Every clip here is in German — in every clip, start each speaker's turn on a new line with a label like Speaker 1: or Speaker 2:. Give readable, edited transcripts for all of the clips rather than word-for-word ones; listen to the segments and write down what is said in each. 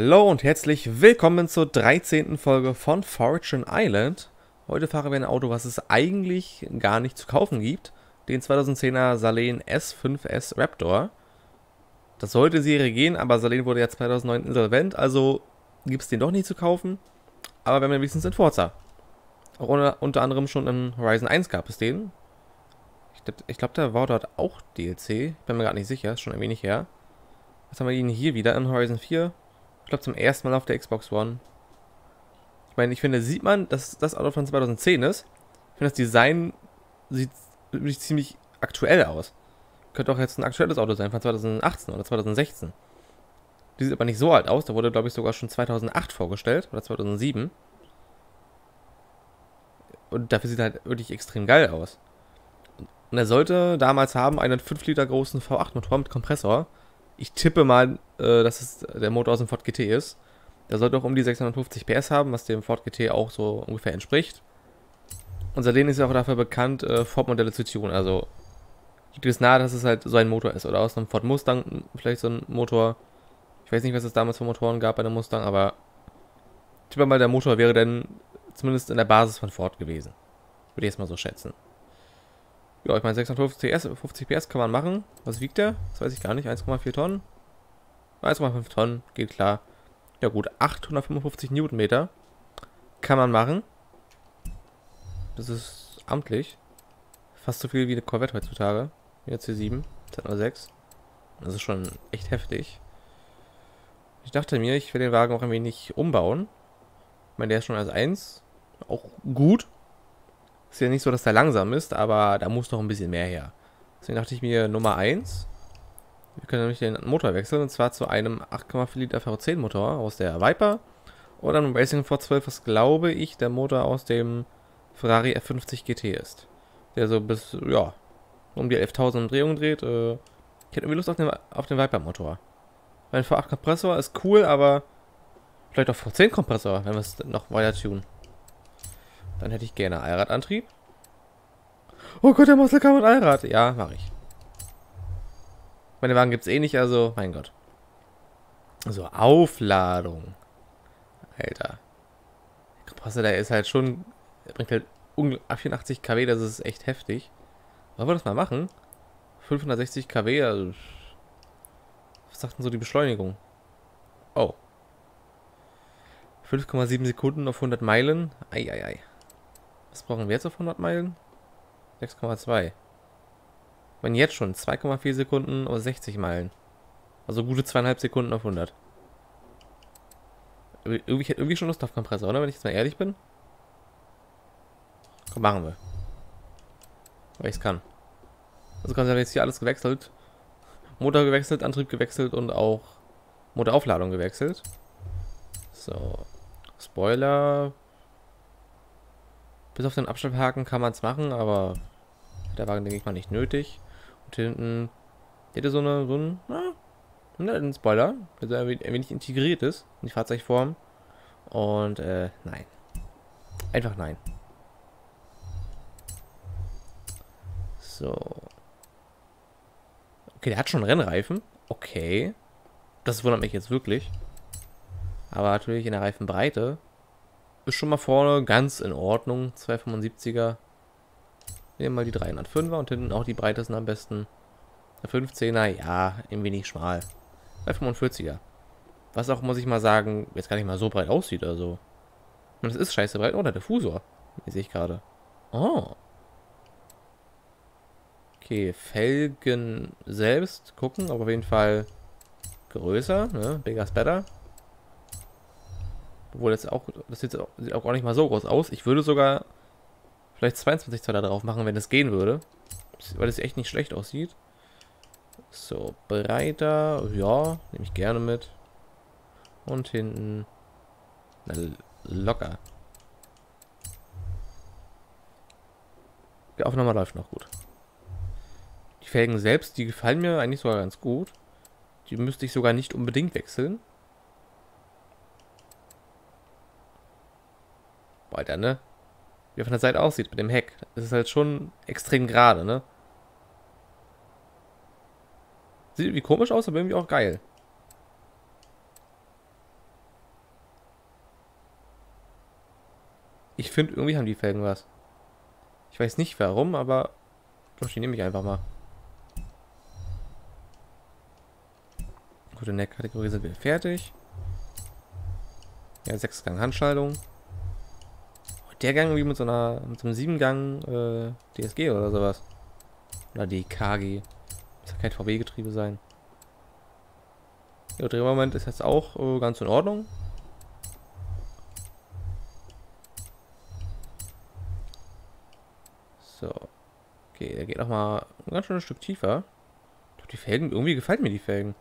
Speaker 1: Hallo und herzlich willkommen zur 13. Folge von Fortune Island. Heute fahren wir ein Auto, was es eigentlich gar nicht zu kaufen gibt. Den 2010er Saleen S5S Raptor. Das sollte Serie gehen, aber Saleen wurde ja 2009 insolvent, also gibt es den doch nicht zu kaufen. Aber wir haben wenigstens in Forza. Auch unter anderem schon in Horizon 1 gab es den. Ich glaube, da war dort auch DLC. Bin mir gerade nicht sicher, ist schon ein wenig her. Jetzt haben wir ihn hier wieder in Horizon 4. Ich glaube zum ersten Mal auf der Xbox One. Ich meine, ich finde, sieht man, dass das Auto von 2010 ist. Ich finde, das Design sieht wirklich ziemlich aktuell aus. Könnte auch jetzt ein aktuelles Auto sein von 2018 oder 2016. Die sieht aber nicht so alt aus. Da wurde, glaube ich, sogar schon 2008 vorgestellt oder 2007. Und dafür sieht er halt wirklich extrem geil aus. Und er sollte damals haben einen 5 Liter großen V8-Motor mit Kompressor. Ich tippe mal, dass es der Motor aus dem Ford GT ist. Der sollte auch um die 650 PS haben, was dem Ford GT auch so ungefähr entspricht. Und seitdem ist er auch dafür bekannt, Ford-Modelle zu tunen. Also liegt es nahe, dass es halt so ein Motor ist. Oder aus einem Ford Mustang vielleicht so ein Motor. Ich weiß nicht, was es damals für Motoren gab bei der Mustang, aber ich tippe mal, der Motor wäre dann zumindest in der Basis von Ford gewesen. Würde ich jetzt mal so schätzen. Ja, ich meine 650 PS kann man machen. Was wiegt der? Das weiß ich gar nicht. 1,4 Tonnen? 1,5 Tonnen, geht klar. Ja gut, 855 Newtonmeter kann man machen. Das ist amtlich. Fast so viel wie eine Corvette heutzutage. Wie eine C7, Z06. Das ist schon echt heftig. Ich dachte mir, ich will den Wagen auch ein wenig umbauen. Ich meine, der ist schon als 1 auch gut. Ist ja nicht so, dass der langsam ist, aber da muss noch ein bisschen mehr her. Deswegen dachte ich mir, Nummer 1. Wir können nämlich den Motor wechseln, und zwar zu einem 8,4 Liter V10 Motor aus der Viper. Oder einem Racing Force 12, was glaube ich der Motor aus dem Ferrari F50 GT ist. Der so bis, ja, um die 11.000 Umdrehungen dreht. Ich hätte irgendwie Lust auf den Viper Motor. Mein V8 Kompressor ist cool, aber vielleicht auch V10 Kompressor, wenn wir es noch weiter tunen. Dann hätte ich gerne Allradantrieb. Oh Gott, der Muscle Car mit Allrad. Ja, mache ich. Meine Wagen gibt es eh nicht, also, mein Gott. So, Aufladung. Alter. Der Kompressor, der ist halt schon, der bringt halt 84 kW, das ist echt heftig. Wollen wir das mal machen? 560 kW, also, was sagt denn so die Beschleunigung? Oh. 5,7 Sekunden auf 100 Meilen. Eieiei. Was brauchen wir jetzt auf 100 Meilen? 6,2. Wenn jetzt schon 2,4 Sekunden auf 60 Meilen. Also gute 2,5 Sekunden auf 100. Ich hätte irgendwie schon Lust auf Kompressor, oder? Wenn ich jetzt mal ehrlich bin. Komm, machen wir. Weil ich es kann. Also kann ich jetzt hier alles gewechselt. Motor gewechselt, Antrieb gewechselt und auch Motoraufladung gewechselt. So. Spoiler. Bis auf den Abschlepphaken kann man es machen, aber der Wagen, denke ich mal, nicht nötig. Und hier hinten hätte so einen Spoiler, der so ein wenig integriert ist in die Fahrzeugform. Und nein. Einfach nein. So. Okay, der hat schon Rennreifen. Okay. Das wundert mich jetzt wirklich. Aber natürlich in der Reifenbreite ist schon mal vorne ganz in Ordnung. 275er. Nehmen wir mal die 305er und hinten auch die breitesten am besten. Der 15er, ja, ein wenig schmal. 345er. Was auch, muss ich mal sagen, jetzt gar nicht mal so breit aussieht, also. Und es ist scheiße breit. Oh, der Diffusor. Hier sehe ich gerade. Oh. Okay, Felgen selbst gucken, aber auf jeden Fall größer, ne? Bigger is better. Obwohl das sieht auch gar nicht mal so groß aus. Ich würde sogar vielleicht 22 Zoll da drauf machen, wenn es gehen würde. Weil es echt nicht schlecht aussieht. So, breiter, ja, nehme ich gerne mit. Und hinten, na, locker. Die Aufnahme läuft noch gut. Die Felgen selbst, die gefallen mir eigentlich sogar ganz gut. Die müsste ich sogar nicht unbedingt wechseln. Boah, Alter, ne? Wie er von der Seite aussieht mit dem Heck. Das ist halt schon extrem gerade, ne? Sieht irgendwie komisch aus, aber irgendwie auch geil. Ich finde, irgendwie haben die Felgen was. Ich weiß nicht warum, aber ich glaube, die nehme ich einfach mal. Gut, in der Kategorie sind wir fertig. Ja, 6-Gang Handschaltung. Und der Gang irgendwie mit so einem 7-Gang DSG oder sowas. Oder DKG. Das kann kein VW-Getriebe sein. Der Drehmoment ist jetzt auch ganz in Ordnung. So. Okay, der geht nochmal ein ganz schönes Stück tiefer. Doch die Felgen, irgendwie gefallen mir die Felgen.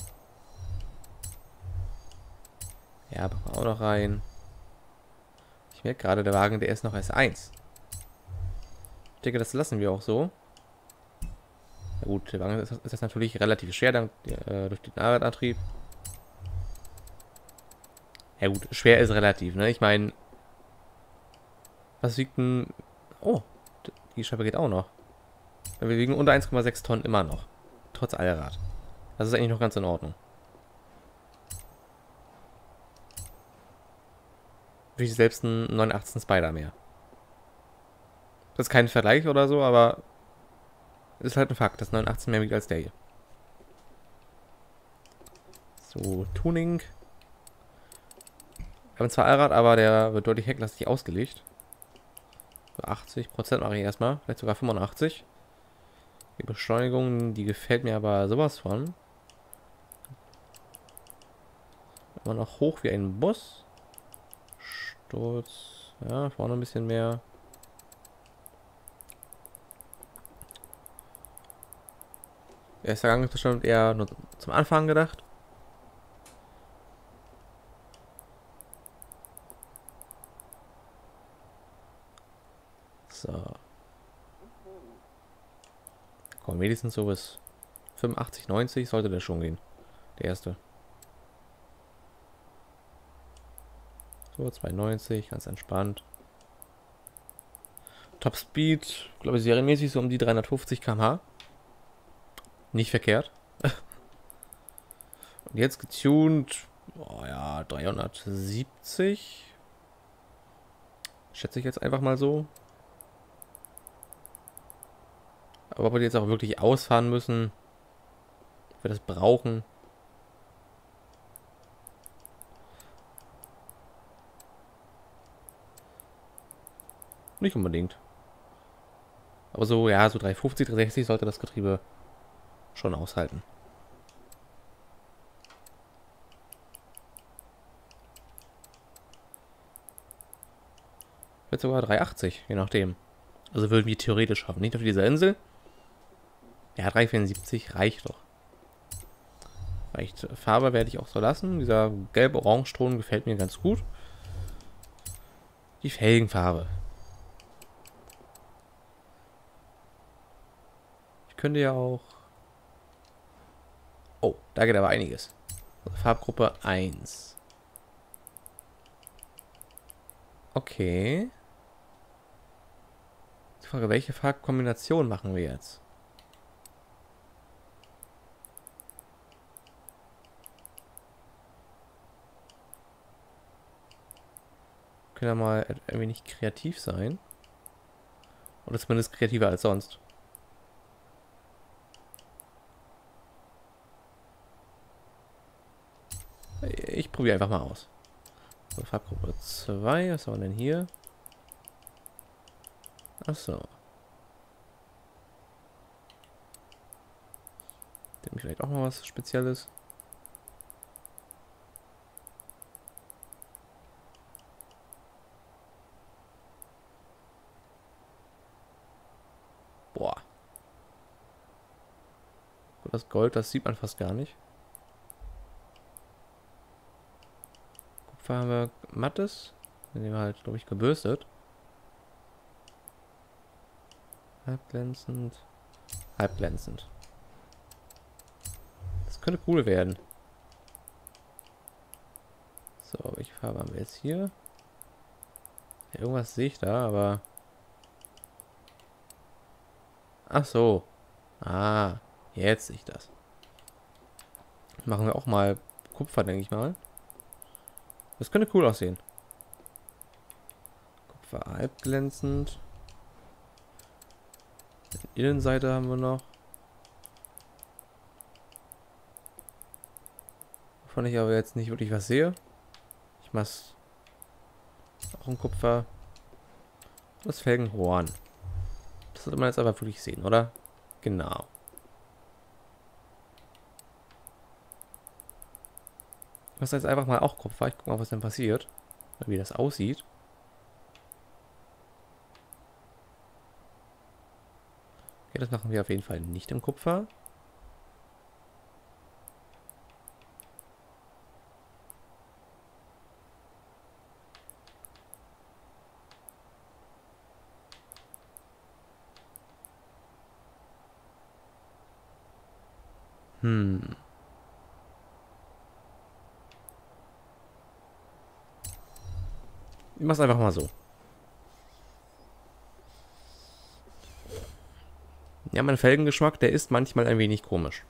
Speaker 1: Ja, packen wir auch noch rein. Ich merke gerade, der Wagen, der ist noch S1. Ich denke, das lassen wir auch so. Ja gut, der Wagen ist jetzt natürlich relativ schwer durch den Allradantrieb. Ja gut, schwer ist relativ, ne? Ich meine, was wiegt ein... Oh, die Scheibe geht auch noch. Wir wiegen unter 1,6 Tonnen immer noch. Trotz Allrad. Das ist eigentlich noch ganz in Ordnung. Wie selbst ein 918 Spider mehr. Das ist kein Vergleich oder so, aber ist halt ein Fakt, dass 918 mehr wiegt als der hier. So, Tuning. Wir haben zwar Allrad, aber der wird deutlich hecklastig ausgelegt. 80% mache ich erstmal, vielleicht sogar 85. Die Beschleunigung, die gefällt mir aber sowas von. Immer noch hoch wie ein Bus. Sturz. Ja, vorne ein bisschen mehr. Der erste Gang ist bestimmt eher nur zum Anfang gedacht. So. Komm, wenigstens so bis 85, 90 sollte der schon gehen. Der erste. So, 290, ganz entspannt. Top Speed, glaube ich, serienmäßig so um die 350 km/h. Nicht verkehrt. Und jetzt getuned, oh ja, 370. Schätze ich jetzt einfach mal so. Aber ob wir jetzt auch wirklich ausfahren müssen, ob wir das brauchen. Nicht unbedingt. Aber so, ja, so 350, 360 sollte das Getriebe schon aushalten. Vielleicht sogar 380, je nachdem. Also würden wir theoretisch schaffen. Nicht auf dieser Insel. Ja, 374 reicht doch. Reicht. Farbe werde ich auch so lassen. Dieser gelb-orange-Ton gefällt mir ganz gut. Die Felgenfarbe. Ich könnte ja auch... Oh, da geht aber einiges. Also Farbgruppe 1. Okay. Die Frage, welche Farbkombination machen wir jetzt? Können wir mal ein wenig kreativ sein. Oder zumindest kreativer als sonst. Ich probiere einfach mal aus. So, Farbgruppe 2. Was haben wir denn hier? Achso. Dem vielleicht auch mal was Spezielles. Boah. Das Gold, das sieht man fast gar nicht. Kupfer haben wir mattes. Den nehmen wir halt, glaube ich, gebürstet. Halbglänzend. Halbglänzend. Das könnte cool werden. So, welche Farbe haben wir jetzt hier? Ja, irgendwas sehe ich da, aber... Ach so. Ah, jetzt sehe ich das. Machen wir auch mal Kupfer, denke ich mal. Das könnte cool aussehen. Kupfer halbglänzend. Die Innenseite haben wir noch. Wovon ich aber jetzt nicht wirklich was sehe. Ich mach's auch ein Kupfer. Das Felgenhorn. Das sollte man jetzt aber wirklich sehen, oder? Genau. Ich mache jetzt einfach mal auch Kupfer. Ich gucke mal, was denn passiert. Wie das aussieht. Okay, das machen wir auf jeden Fall nicht im Kupfer. Ich mach's einfach mal so. Ja, mein Felgengeschmack, der ist manchmal ein wenig komisch.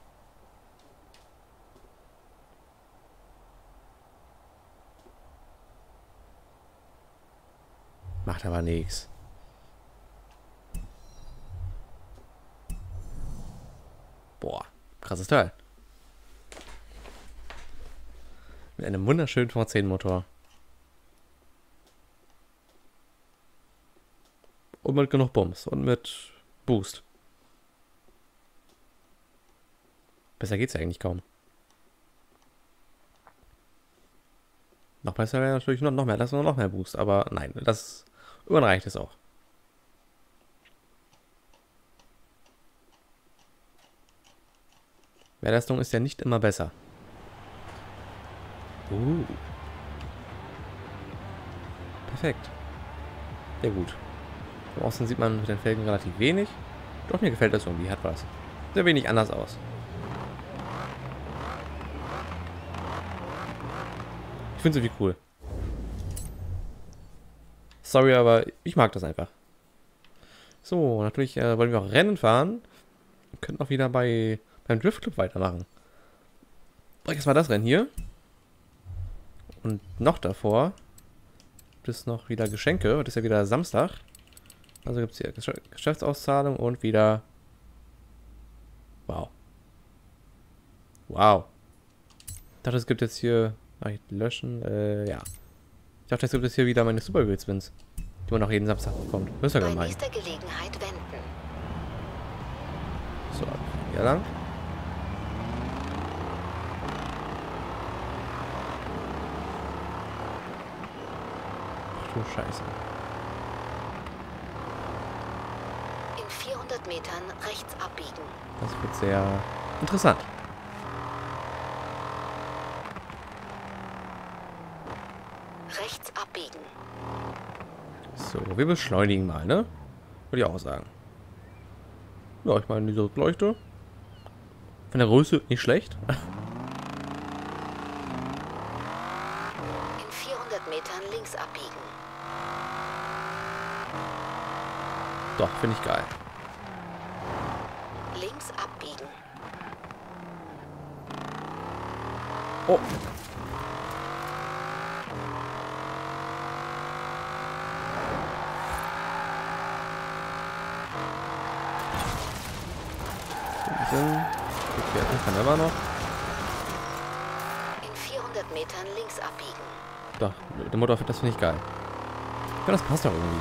Speaker 1: Macht aber nichts. Boah, krasses Teil. Mit einem wunderschönen V10 Motor. Und mit genug Bums. Und mit Boost. Besser geht's ja eigentlich kaum. Noch besser wäre natürlich noch mehr. Das ist noch mehr Boost. Aber nein, das überreicht es auch. Mehrleistung ist ja nicht immer besser. Perfekt. Sehr gut. Im Außen sieht man mit den Felgen relativ wenig. Doch, mir gefällt das irgendwie. Hat was. Sehr wenig anders aus. Ich finde es irgendwie cool. Sorry, aber ich mag das einfach. So, natürlich wollen wir auch Rennen fahren. Wir könnten auch wieder beim Drift Club weitermachen. Jetzt mal das Rennen hier. Und noch davor gibt es noch wieder Geschenke. Heute ist ja wieder Samstag. Also gibt es hier Geschäftsauszahlung und wieder... Wow. Wow. Ich dachte, es gibt jetzt hier... löschen, ja. Ich dachte, es gibt jetzt hier wieder meine Super Wheels-Wins, die man auch jeden Samstag bekommt. Das ist ja gemein.
Speaker 2: Nächster Gelegenheit wenden.
Speaker 1: So, hier lang. Ach du Scheiße.
Speaker 2: In 400 Metern rechts abbiegen.
Speaker 1: Das wird sehr interessant.
Speaker 2: Rechts abbiegen.
Speaker 1: So, wir beschleunigen mal, ne? Würde ich auch sagen. Ja, ich meine, diese Leuchte. Von der Größe nicht schlecht.
Speaker 2: In 400 Metern links abbiegen.
Speaker 1: Doch, finde ich geil.
Speaker 2: Links abbiegen.
Speaker 1: Oh. Gefährten kann immer noch.
Speaker 2: In 400 Metern links abbiegen.
Speaker 1: Doch, der Motor, das finde ich geil. Ja, das passt doch irgendwie.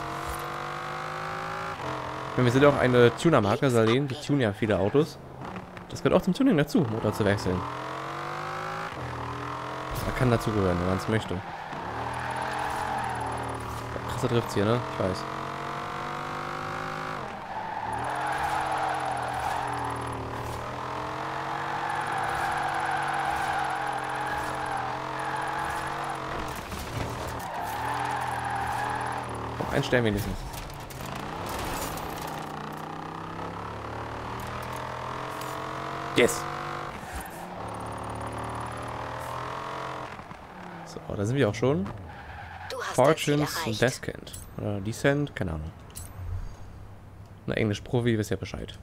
Speaker 1: Wir sind ja auch eine Tuner-Marke, Salen. Wir tunen ja viele Autos. Das gehört auch zum Tuning dazu, Motor zu wechseln. Man kann dazugehören, wenn man es möchte. Krasser Drifts hier, ne? Ich weiß. Ein Stern wenigstens. Yes! So, da sind wir auch schon.
Speaker 2: Du hast
Speaker 1: Fortunes Descent. Oder Descent, keine Ahnung. Na, Englisch Profi, wisst ja Bescheid.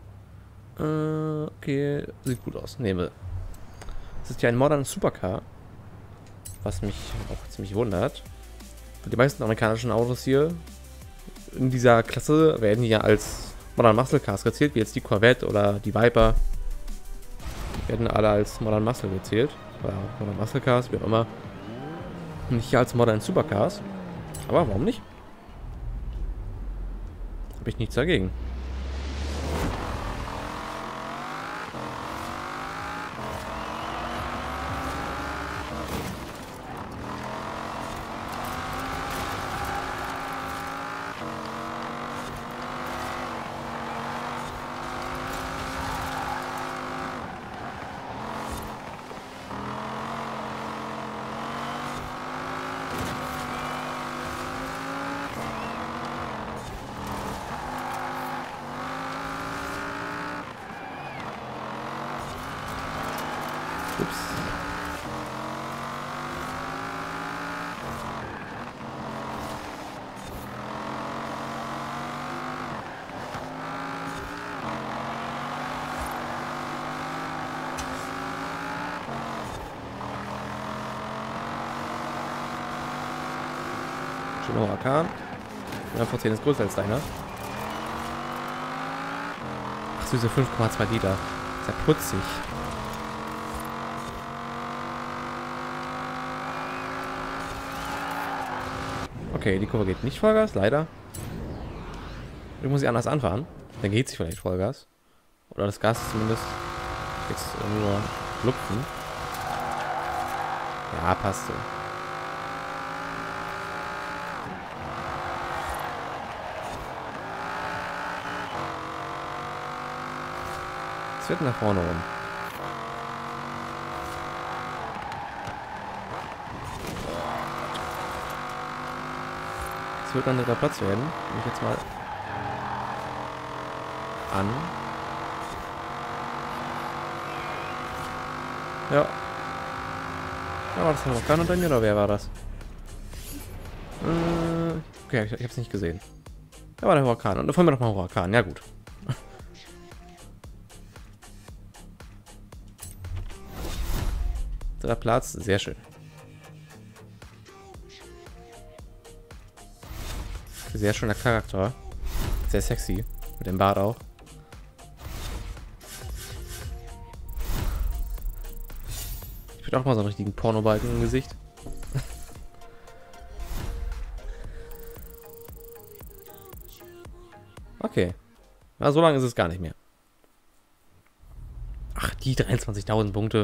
Speaker 1: Okay, sieht gut aus. Nehmen wir. Das ist ja ein Modern Supercar. Was mich auch ziemlich wundert. Die meisten amerikanischen Autos hier in dieser Klasse werden ja als Modern Muscle Cars gezählt, wie jetzt die Corvette oder die Viper. Die werden alle als Modern Muscle gezählt. Oder Modern Muscle Cars, wie auch immer. Nicht hier als Modern Supercars. Aber warum nicht? Habe ich nichts dagegen. Ups. Schöner Huracan. Der V10 ist größer als deiner. Ach süße 5,2 Liter. Ist ja putzig. Okay, die Kurve geht nicht Vollgas, leider. Ich muss sie anders anfahren. Dann geht sie vielleicht Vollgas. Oder das Gas ist zumindest jetzt nur lupfen. Ja, passt so. Es wird nach vorne rum. Es wird dann dritter Platz werden. Nehme ich jetzt mal an. Ja. Ja, war das der Huracan unter mir oder wer war das? Okay, ich hab's nicht gesehen. Da war der Huracan. Und da fahren wir noch mal Huracan. Ja gut. Dritter Platz. Sehr schön. Sehr schöner Charakter. Sehr sexy. Mit dem Bart auch. Ich will auch mal so einen richtigen Pornobalken im Gesicht. Okay. Na, so lange ist es gar nicht mehr. Ach, die 23.000 Punkte.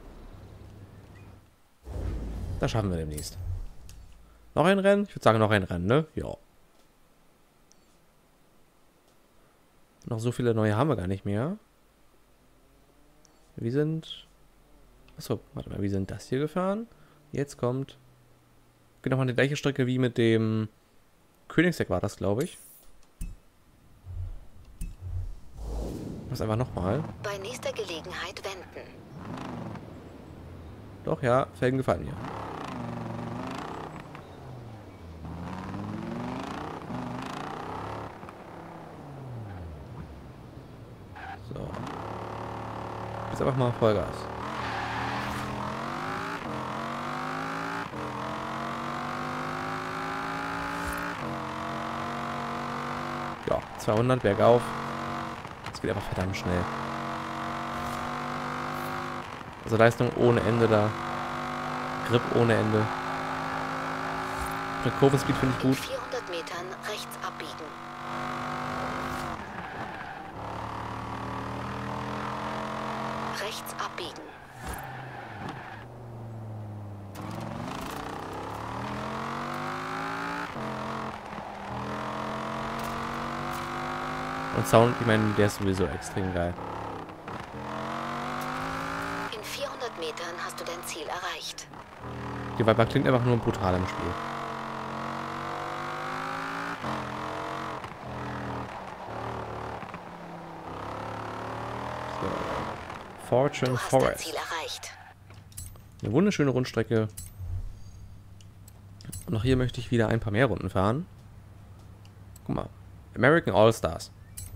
Speaker 1: Das schaffen wir demnächst. Noch ein Rennen? Ich würde sagen, noch ein Rennen, ne? Ja. Noch so viele neue haben wir gar nicht mehr. Wir sind... Achso, warte mal, wir sind das hier gefahren. Jetzt kommt... Genau, mal die gleiche Strecke wie mit dem... Königsegg war das, glaube ich. Das einfach nochmal.
Speaker 2: Bei nächster Gelegenheit wenden.
Speaker 1: Doch, ja, Felgen gefallen mir. So. Jetzt einfach mal Vollgas. Ja, 200 bergauf. Das geht einfach verdammt schnell. Also Leistung ohne Ende da. Grip ohne Ende. Der Kurvenspeed finde ich
Speaker 2: In
Speaker 1: gut.
Speaker 2: 400 Metern rechts abbiegen. Rechts abbiegen.
Speaker 1: Und Sound, ich meine, der ist sowieso extrem geil.
Speaker 2: In 400 Metern hast du dein Ziel erreicht.
Speaker 1: Die Viper klingt einfach nur brutal im Spiel. So. Fortune
Speaker 2: Du hast dein
Speaker 1: Forest.
Speaker 2: Ziel erreicht.
Speaker 1: Eine wunderschöne Rundstrecke. Und auch hier möchte ich wieder ein paar mehr Runden fahren. Guck mal. American All-Stars.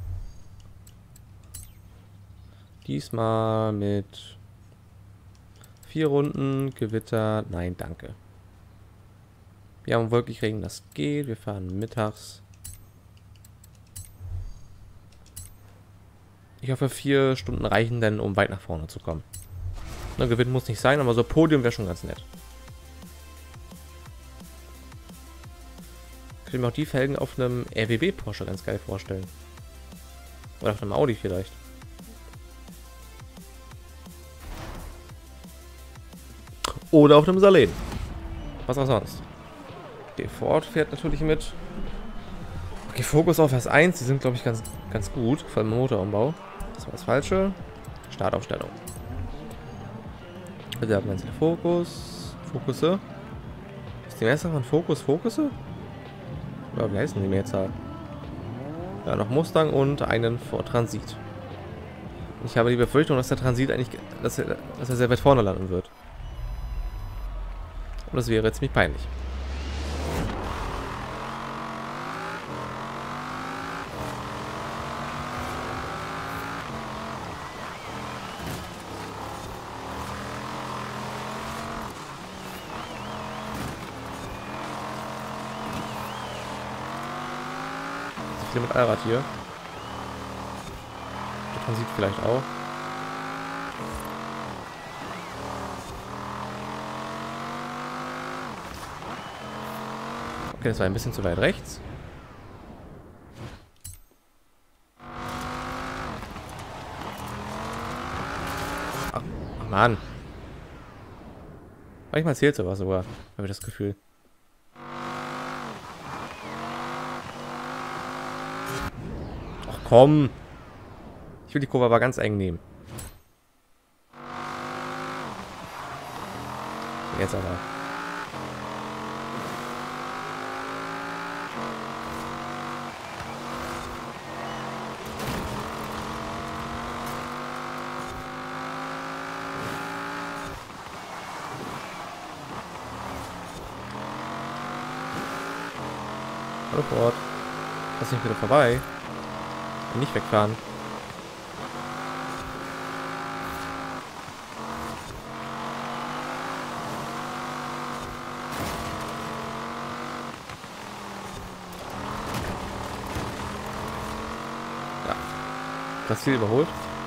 Speaker 1: Diesmal mit 4 Runden, Gewitter. Nein, danke. Wir haben wirklich Regen, das geht. Wir fahren mittags. Ich hoffe, 4 Stunden reichen denn, um weit nach vorne zu kommen. Ne, Gewinn muss nicht sein, aber so Podium wäre schon ganz nett. Ich könnte mir auch die Felgen auf einem RWB Porsche ganz geil vorstellen. Oder auf einem Audi vielleicht. Oder auf einem Salen. Was auch sonst. Okay, Ford fährt natürlich mit. Okay, Fokus auf S1. Die sind, glaube ich, ganz gut. Vor allem im Motorumbau. Das war das Falsche. Startaufstellung. Wir haben ganz viele Fokusse. Ist die Messe von Fokusse? Oder wie heißen die Mehrzahl? Ja, noch Mustang und einen Ford Transit. Ich habe die Befürchtung, dass der Transit eigentlich, dass er sehr weit vorne landen wird. Und das wäre jetzt ziemlich peinlich. So viel mit Allrad hier. Der Transit vielleicht auch. Okay, das war ein bisschen zu weit rechts. Ach Mann. Manchmal zählt sowas sogar, habe ich das Gefühl. Ach komm. Ich will die Kurve aber ganz eng nehmen. Jetzt aber. Hallo Ford. Lass mich wieder vorbei. Und nicht wegfahren. Ja. Das Ziel überholt.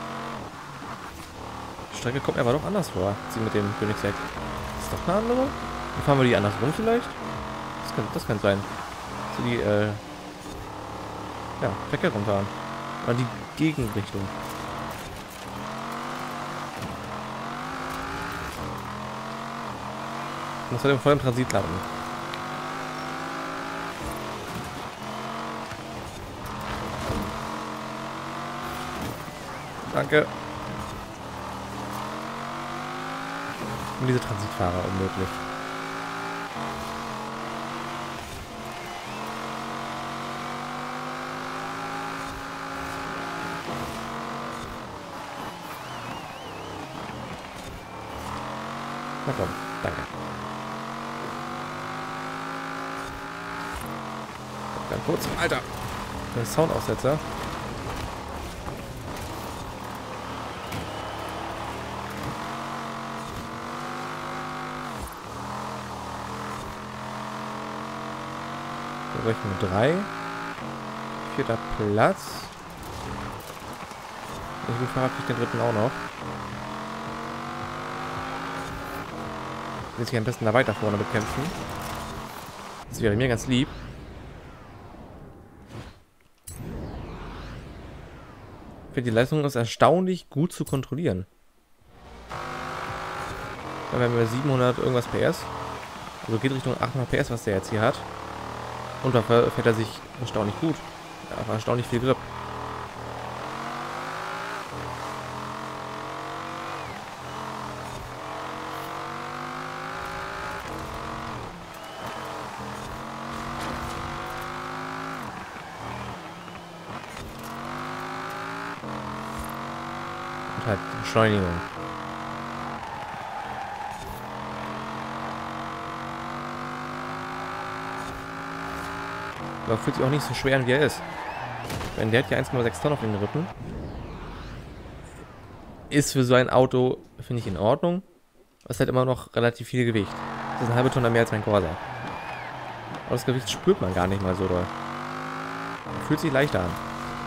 Speaker 1: Die Strecke kommt mir aber doch anders vor. Sie mit dem Königseck. Ist doch eine andere? Dann fahren wir die andersrum vielleicht? Das kann sein. So die, ja, verkehrt rumfahren. Oder die Gegenrichtung. Das soll voll im Transit landen. Danke. Und diese Transitfahrer unmöglich. Na komm, danke. Ganz kurz, Alter. Der Soundaussetzer. Wir bräuchten nur 3. 4. Platz. Ich bin Fahrrad kriegt den 3. auch noch. Will sich am besten da weiter vorne bekämpfen. Das wäre mir ganz lieb. Ich finde, die Leistung ist erstaunlich gut zu kontrollieren. Dann haben wir 700 irgendwas PS. Also geht Richtung 800 PS, was der jetzt hier hat. Und da fährt er sich erstaunlich gut. Ja, erstaunlich viel Grip. Und halt Beschleunigung. Aber fühlt sich auch nicht so schwer an, wie er ist. Wenn der hat ja 1,6 Tonnen auf den Rippen. Ist für so ein Auto, finde ich, in Ordnung. Aber es hat immer noch relativ viel Gewicht. Das ist eine halbe Tonne mehr als mein Corsa. Aber das Gewicht spürt man gar nicht mal so doll. Fühlt sich leichter an.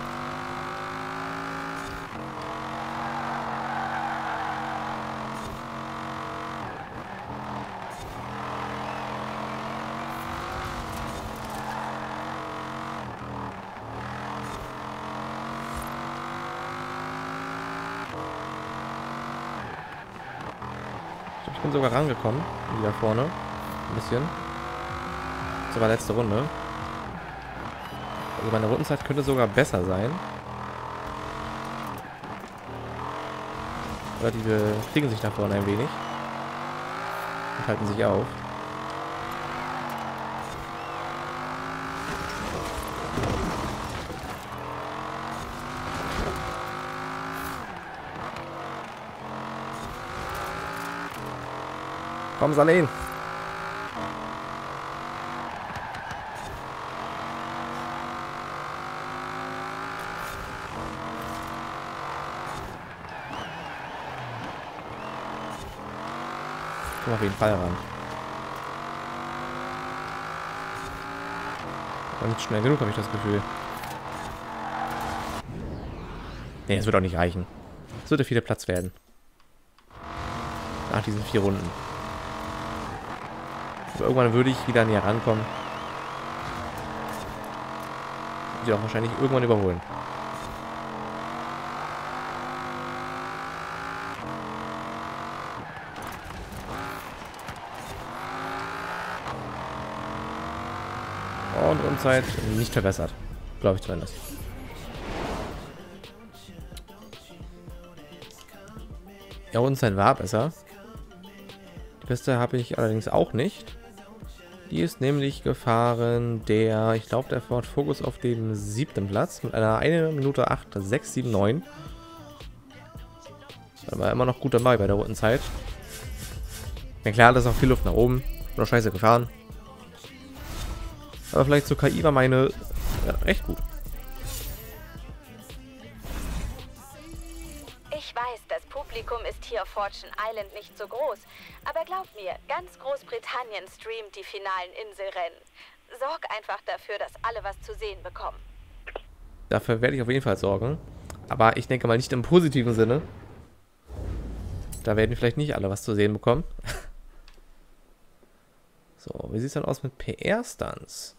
Speaker 1: Ich bin sogar rangekommen, wieder vorne. Ein bisschen. Das war letzte Runde. Also meine Rundenzeit könnte sogar besser sein. Oder die kriegen sich da vorne ein wenig. Und halten sich auf. Komm, Salen! Komm auf jeden Fall ran. Aber nicht schnell genug, habe ich das Gefühl. Nee, es wird auch nicht reichen. Es wird der 4. Platz werden. Nach diesen 4 Runden. Aber irgendwann würde ich wieder näher rankommen. Die auch wahrscheinlich irgendwann überholen. Und Unzeit nicht verbessert. Glaube ich zumindest. Ja, Unzeit war besser. Die beste habe ich allerdings auch nicht. Die ist nämlich gefahren ich glaube, der Ford Focus auf dem 7. Platz mit einer 1 Minute 8,679. Da war immer noch gut dabei bei der roten Zeit. Ja klar, da ist noch viel Luft nach oben. Nur scheiße gefahren. Aber vielleicht zur KI war meine recht gut.
Speaker 3: Ich weiß, das Publikum ist hier auf Fortune Island nicht so groß. Aber glaub mir, ganz Großbritannien streamt die finalen Inselrennen. Sorg einfach dafür, dass alle was zu sehen bekommen.
Speaker 1: Dafür werde ich auf jeden Fall sorgen. Aber ich denke mal nicht im positiven Sinne. Da werden vielleicht nicht alle was zu sehen bekommen. So, wie sieht es dann aus mit PR-Stunts?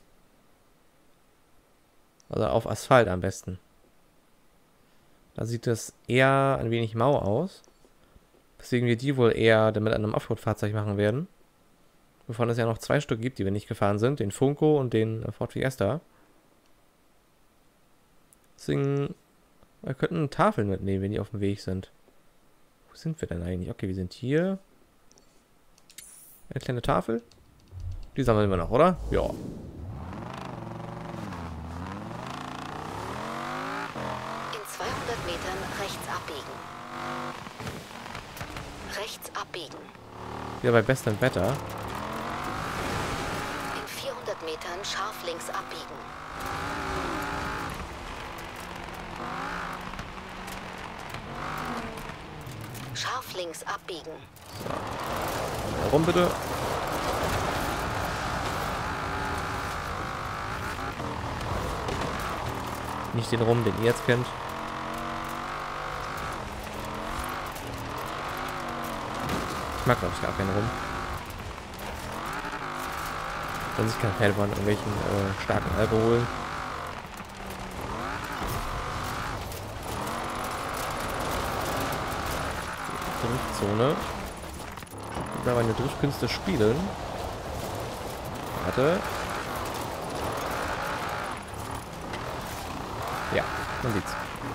Speaker 1: Also auf Asphalt am besten. Da sieht es eher ein wenig mau aus. Deswegen wir die wohl eher mit einem Offroad-Fahrzeug machen werden. Wovon es ja noch 2 Stück gibt, die wir nicht gefahren sind. Den Funko und den Ford Fiesta. Deswegen, wir könnten Tafeln mitnehmen, wenn die auf dem Weg sind. Wo sind wir denn eigentlich? Okay, wir sind hier. Eine kleine Tafel. Die sammeln wir noch, oder? Ja.
Speaker 2: In 200 Metern rechts abbiegen. Rechts abbiegen.
Speaker 1: Wieder bei bestem Wetter.
Speaker 2: In 400 Metern scharf links abbiegen. Scharf links abbiegen.
Speaker 1: So. Warum bitte? Nicht den Rum, den ihr jetzt kennt. Ich mag, glaube ich, gar keinen Rum. Und ich kein Fan von irgendwelchen starken Alkoholen. Driftzone. Ich will meine Driftkünste spielen. Warte. Ja, man sieht's.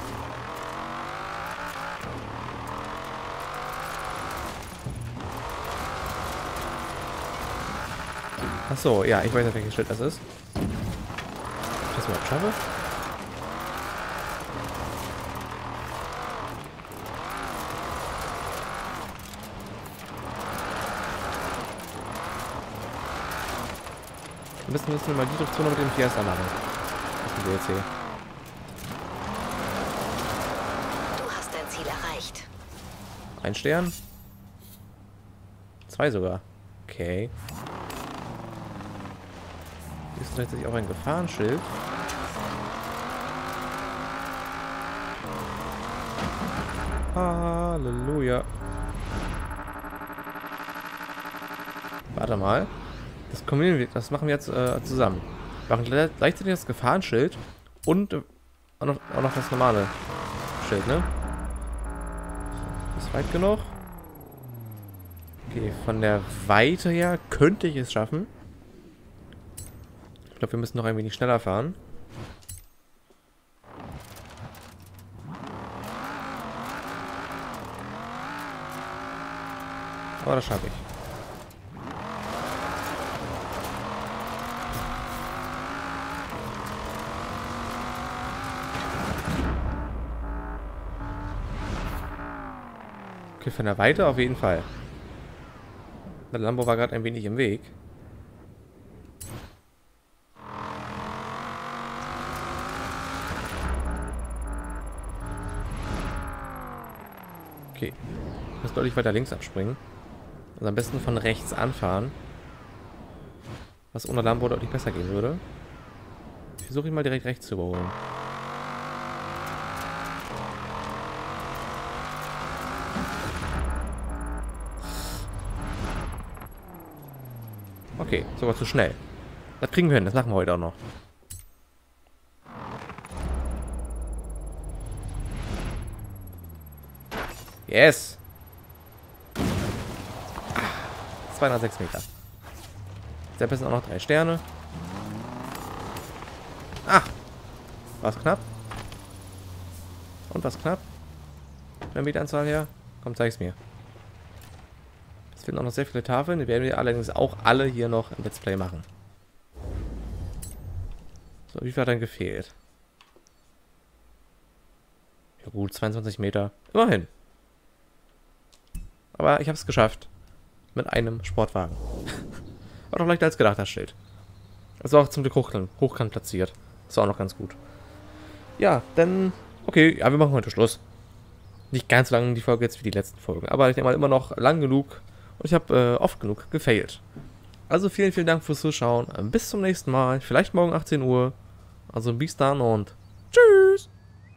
Speaker 1: Achso, ja, ich weiß nicht, welches Schild das ist. Ob ich das überhaupt schaffe? Müssen wir mal die Driftzone mit dem Fiesta machen. Das ist ein DLC.
Speaker 2: Du hast dein Ziel erreicht.
Speaker 1: 1 Stern. 2 sogar. Okay. Hier ist tatsächlich auch ein Gefahrenschild. Halleluja. Warte mal. Das kombinieren wir, das machen wir jetzt zusammen. Wir machen gleichzeitig das Gefahrenschild und auch noch das normale Schild, ne? Ist weit genug. Okay, von der Weite her könnte ich es schaffen. Ich glaube, wir müssen noch ein wenig schneller fahren. Aber das schaffe ich. Okay, von der Weite auf jeden Fall. Der Lambo war gerade ein wenig im Weg. Okay. Ich muss deutlich weiter links abspringen. Also am besten von rechts anfahren. Was ohne Lambo deutlich besser gehen würde. Ich versuche ihn mal direkt rechts zu überholen. Okay, sogar zu schnell. Das kriegen wir hin, das machen wir heute auch noch. Yes! 206 Meter. Sehr bisschen auch noch 3 Sterne. Ach! War's knapp? Und was knapp? Von der Meteranzahl her? Komm, zeig's mir. Es fehlen auch noch sehr viele Tafeln. Die werden wir allerdings auch alle hier noch im Let's Play machen. So, wie viel hat dann gefehlt? Ja gut, 22 Meter. Immerhin. Aber ich habe es geschafft. Mit einem Sportwagen. War doch leichter als gedacht, das Schild. Also auch zum Glück hochkant platziert. Ist auch noch ganz gut. Ja, dann... Okay, ja, wir machen heute Schluss. Nicht ganz so lang die Folge jetzt wie die letzten Folgen. Aber ich denke mal immer noch lang genug. Und ich habe oft genug gefailt. Also vielen, vielen Dank fürs Zuschauen. Bis zum nächsten Mal. Vielleicht morgen 18 Uhr. Also bis dann und tschüss.